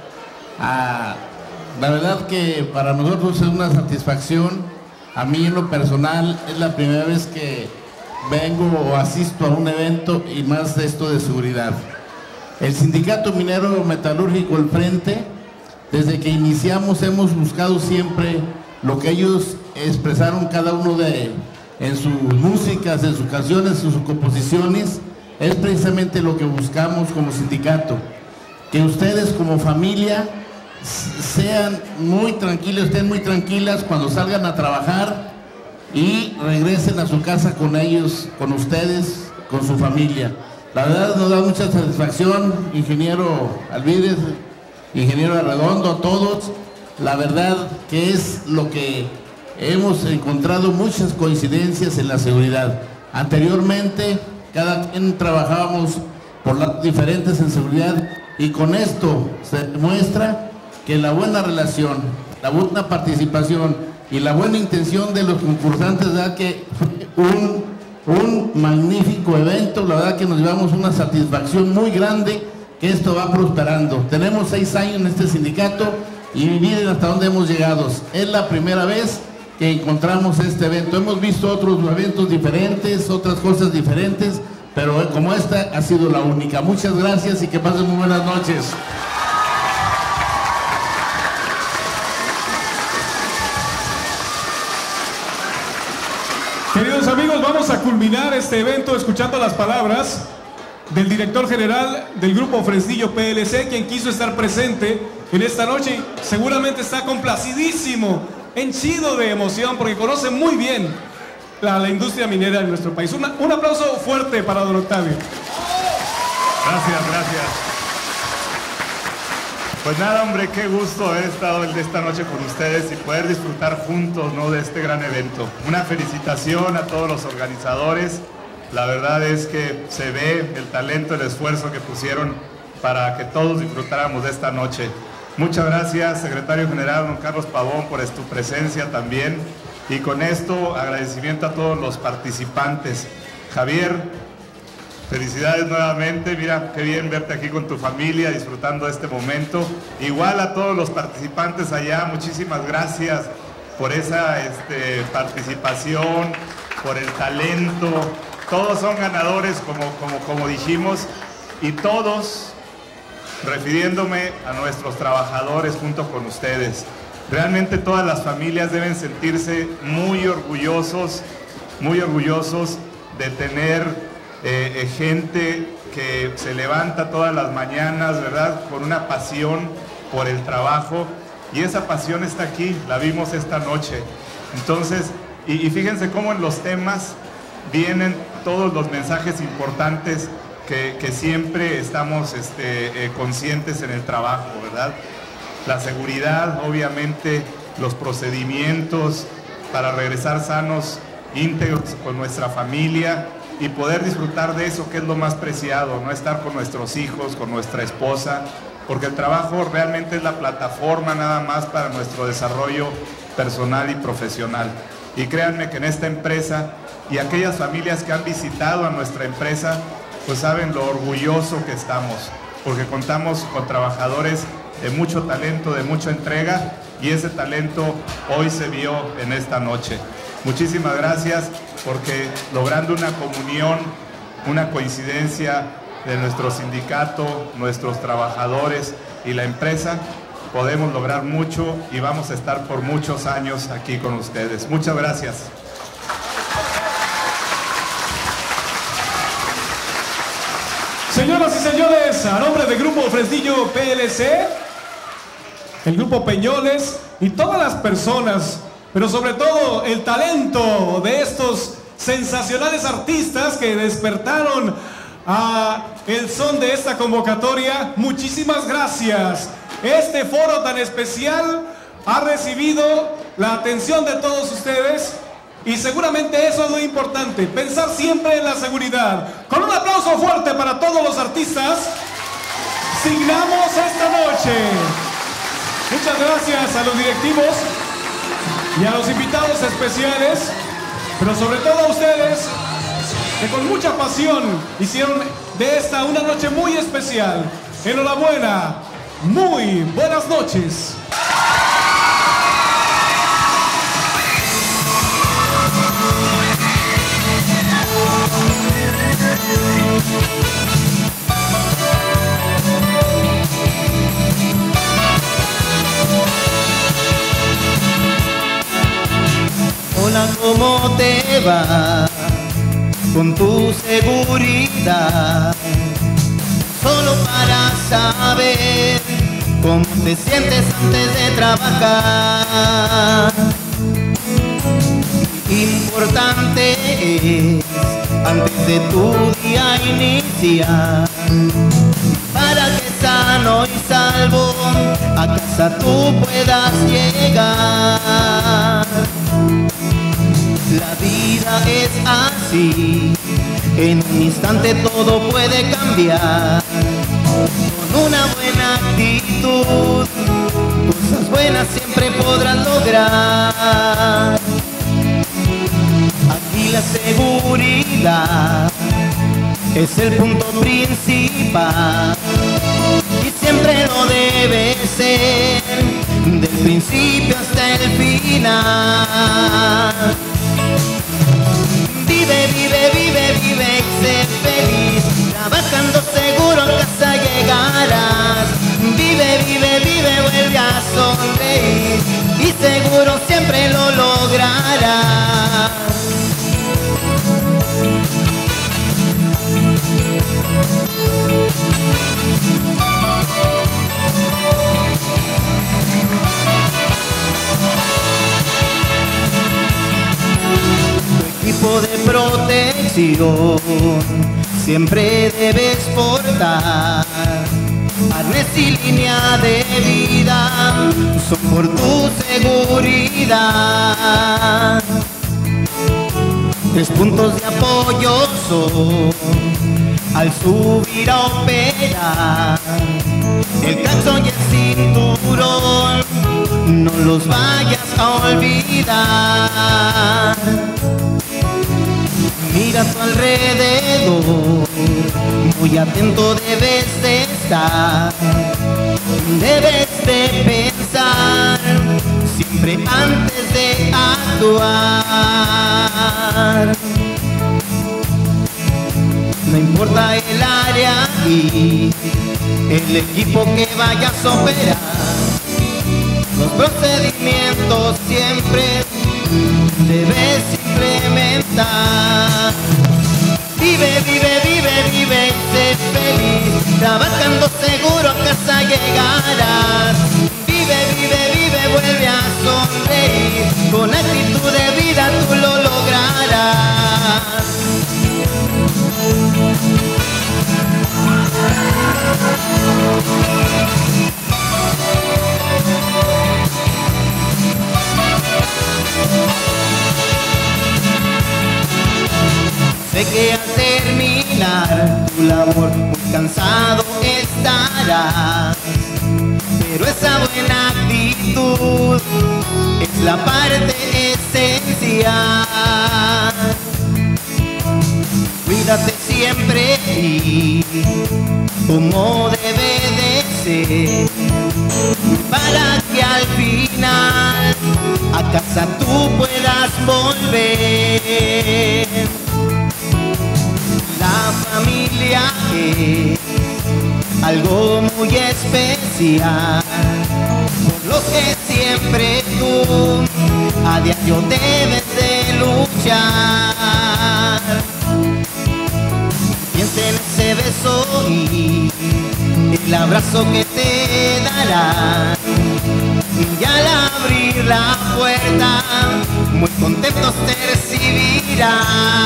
A, la verdad que para nosotros es una satisfacción. A mí en lo personal es la primera vez que vengo o asisto a un evento y más de esto de seguridad. El Sindicato Minero Metalúrgico El Frente, desde que iniciamos hemos buscado siempre lo que ellos expresaron cada uno de en sus músicas, en sus canciones, en sus composiciones, es precisamente lo que buscamos como sindicato. Que ustedes como familia sean muy tranquilos, estén muy tranquilas cuando salgan a trabajar y regresen a su casa con ellos, con ustedes, con su familia. La verdad nos da mucha satisfacción, ingeniero Alvidres, ingeniero Arredondo, a todos. La verdad que es lo que hemos encontrado, muchas coincidencias en la seguridad. Anteriormente, cada quien trabajábamos por las diferentes en seguridad y con esto se demuestra que la buena relación, la buena participación y la buena intención de los concursantes da que fue un, un magnífico evento. La verdad que nos llevamos una satisfacción muy grande que esto va prosperando. Tenemos seis años en este sindicato y miren hasta dónde hemos llegado. Es la primera vez que encontramos este evento. Hemos visto otros eventos diferentes, otras cosas diferentes, pero como esta ha sido la única. Muchas gracias y que pasen muy buenas noches. Queridos amigos, vamos a culminar este evento escuchando las palabras del director general del Grupo Fresnillo P L C, quien quiso estar presente en esta noche y seguramente está complacidísimo, henchido de emoción porque conoce muy bien la, la industria minera de nuestro país. Una, un aplauso fuerte para don Octavio. Gracias, gracias. Pues nada, hombre, qué gusto haber estado el de esta noche con ustedes y poder disfrutar juntos, ¿no?, de este gran evento. Una felicitación a todos los organizadores. La verdad es que se ve el talento, el esfuerzo que pusieron para que todos disfrutáramos de esta noche. Muchas gracias, secretario general don Carlos Pavón, por tu presencia también. Y con esto, agradecimiento a todos los participantes. Javier, felicidades nuevamente, mira qué bien verte aquí con tu familia, disfrutando de este momento. Igual a todos los participantes allá, muchísimas gracias por esa este, participación, por el talento. Todos son ganadores, como, como, como dijimos, y todos refiriéndome a nuestros trabajadores junto con ustedes. Realmente todas las familias deben sentirse muy orgullosos, muy orgullosos de tener eh, gente que se levanta todas las mañanas, ¿verdad?, con una pasión por el trabajo, y esa pasión está aquí, la vimos esta noche. Entonces, y, y fíjense cómo en los temas vienen todos los mensajes importantes que, que siempre estamos este, eh, conscientes en el trabajo, ¿verdad? La seguridad, obviamente, los procedimientos para regresar sanos, íntegros con nuestra familia y poder disfrutar de eso que es lo más preciado, no estar con nuestros hijos, con nuestra esposa, porque el trabajo realmente es la plataforma nada más para nuestro desarrollo personal y profesional. Y créanme que en esta empresa y aquellas familias que han visitado a nuestra empresa, pues saben lo orgulloso que estamos, porque contamos con trabajadores de mucho talento, de mucha entrega, y ese talento hoy se vio en esta noche. Muchísimas gracias, porque logrando una comunión, una coincidencia de nuestro sindicato, nuestros trabajadores y la empresa, podemos lograr mucho y vamos a estar por muchos años aquí con ustedes. Muchas gracias. Señoras y señores, a nombre del Grupo Fresnillo P L C, el Grupo Peñoles y todas las personas, pero sobre todo el talento de estos sensacionales artistas que despertaron a el son de esta convocatoria, muchísimas gracias. Este foro tan especial ha recibido la atención de todos ustedes y seguramente eso es lo importante, pensar siempre en la seguridad. Con un aplauso fuerte para todos los artistas, signamos esta noche. Muchas gracias a los directivos y a los invitados especiales, pero sobre todo a ustedes que con mucha pasión hicieron de esta una noche muy especial. Enhorabuena, muy buenas noches. Hola, ¿cómo te va con tu seguridad? Solo para saber cómo te sientes antes de trabajar. Importante es, antes de tu día iniciar, para que sano y salvo a casa tú puedas llegar. La vida es así, en un instante todo puede cambiar. Con una buena actitud, cosas buenas siempre podrás lograr. Aquí la seguridad es el punto principal y siempre lo debe ser, del principio hasta el final. Vive, vive, vive, vive y sé feliz, trabajando seguro a casa llegarás. Vive, vive, vive, vuelve a sonreír y seguro siempre lo lograrás. Equipo de protección siempre debes portar, arnés y línea de vida son por tu seguridad. Tres puntos de apoyo son al subir a operar, el claxon y el cinturón no los vayas a olvidar. Mira a tu alrededor, muy atento debes de estar, debes de pensar siempre antes de actuar. No importa el área y el equipo que vayas a operar, los procedimientos siempre debes implementar. Vive, vive, vive, vive y sé feliz, trabajando seguro a casa llegarás. Vive, vive, vive, vuelve a sonreír, con actitud de vida tú lo lograrás. Sé que al terminar tu labor muy cansado estarás, pero esa buena actitud es la parte esencial. Cuídate siempre y como debe de ser, para que al final a casa tú puedas volver. La familia es algo muy especial, por lo que siempre tú a diario debes de luchar. Piensa en ese beso y el abrazo que te darán, y al abrir la puerta muy contentos te recibirán.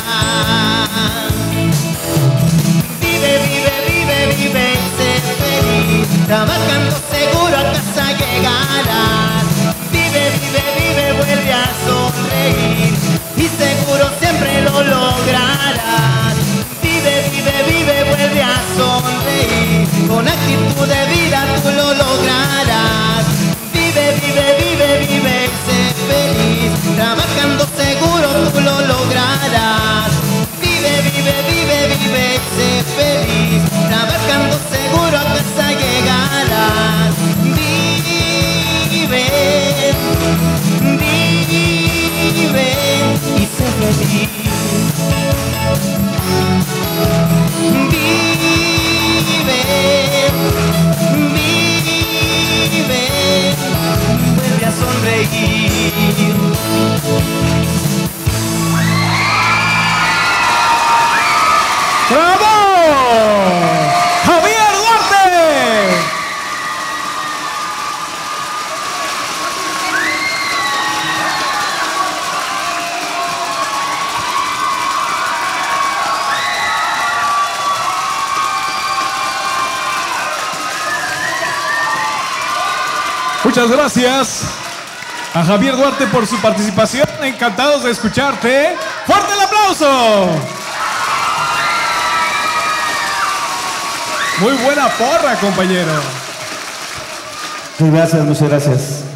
Vive, vive, vive, vive y sé feliz, trabajando seguro a casa llegarás. Vive, vive, vive, vuelve a sonreír y seguro siempre lo lograrás. Vive, vive, vive, vuelve a sonreír, con actitud de vida tú lo lograrás. Vive, vive, vive, vive y sé feliz, trabajando seguro tú lo lograrás. Vive, vive, vive, vive y sé feliz, trabajando seguro a casa llegarás. Vive, vive y sé feliz. Vive, vive, vuelve a sonreír. ¡Bravo! ¡Javier Duarte! Muchas gracias a Javier Duarte por su participación. Encantados de escucharte. ¡Fuerte el aplauso! Muy buena porra, compañero. Muchas gracias, muchas gracias.